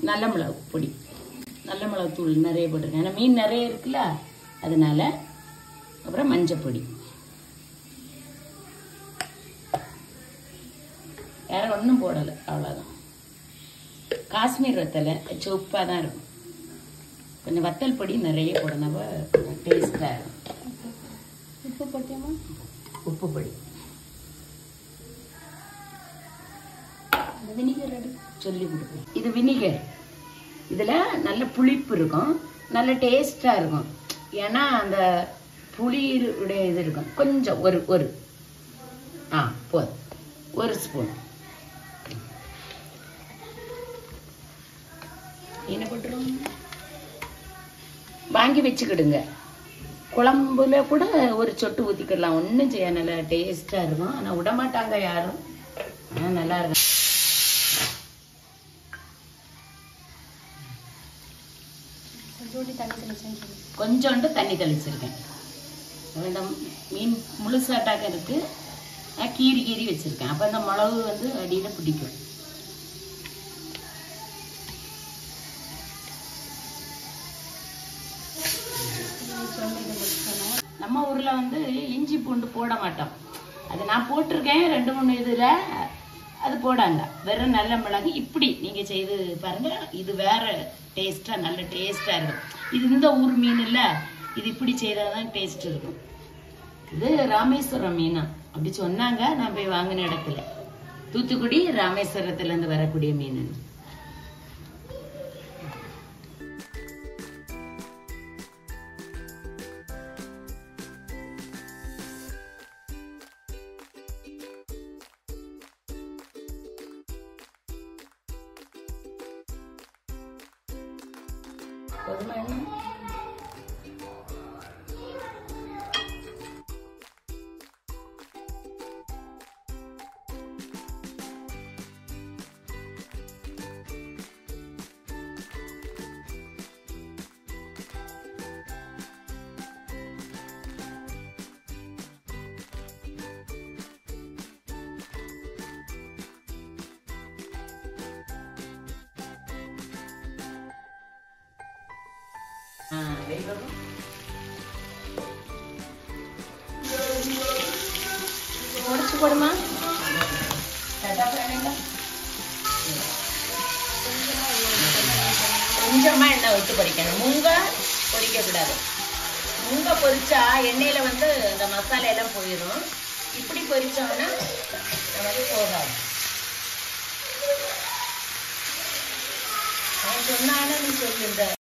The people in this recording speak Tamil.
நல்ல மிளகு பொடி, நல்ல மிளகு தூள் நிறைய போட்டிருக்கேன். ஏன்னா மீன் நிறைய இருக்குல்ல அதனால. அப்புறம் மஞ்சள் பொடி. வேற ஒன்றும் போடலை, அவ்வளோதான். காஷ்மீர் வத்தலை உப்பாக தான் இருக்கும். கொஞ்சம் வத்தல் பொடி நிறைய போடணும், கொஞ்சம் டேஸ்டாக இருக்கும். உப்பு போட்டியமா? உப்பு பொடி. வினிகர் எடு சொல்லி கொடுப்பேன். இது வினிகர். இதில் நல்ல புளிப்பு இருக்கும், நல்ல டேஸ்டாக இருக்கும். ஏன்னா அந்த புளியுடைய இது இருக்கும். கொஞ்சம் ஒரு போதும், 1 ஸ்பூன். என்ன போட்டுரும், வாங்கி வச்சுக்கிடுங்க. குழம்புல கூட ஒரு சொட்டு ஊற்றிக்கிடலாம், ஒன்றும் செய்ய. நல்லா டேஸ்டாக இருக்கும். ஆனால் விடமாட்டாங்க யாரும். ஆனால் நல்லா இருக்கும். கொஞ்சோண்டு தண்ணி தெளிச்சிருக்கேன். இந்த மீன் முழுசாட்டாக்க இருக்கு, கீறி வச்சிருக்கேன். அப்போ இந்த மிளகு வந்து அடியில் பிடிக்கும். நம்ம ஊர்ல வந்து இஞ்சி பூண்டு போட மாட்டோம். அது நான் போட்டிருக்கேன் 2-3 இதுல, அது போடாங்க. வெறும் நல்ல மிளகு. இப்படி நீங்க செய்து பாருங்க, இது வேற டேஸ்டா, நல்ல டேஸ்டா இருக்கும். இது இந்த ஊர் மீன் இல்ல, இது இப்படி செய்தாதான் டேஸ்ட் இருக்கும். இது ராமேஸ்வரம் மீனா அப்படி சொன்னாங்க. நான் போய் வாங்கின இடத்துல, தூத்துக்குடி ராமேஸ்வரத்துல இருந்து வரக்கூடிய மீன். உடச்சு போடுமா? கொஞ்சமா எண்ணெய் விட்டு பொரிக்கணும். மூங்கா பொரிக்க கூடாது. மூங்கா பொரிச்சா எண்ணெயில வந்து இந்த மசாலா எல்லாம் போயிடும். இப்படி பொரிச்சோம்னா நமக்கு போகாது. சொன்னாலும் நீ சொல்லு.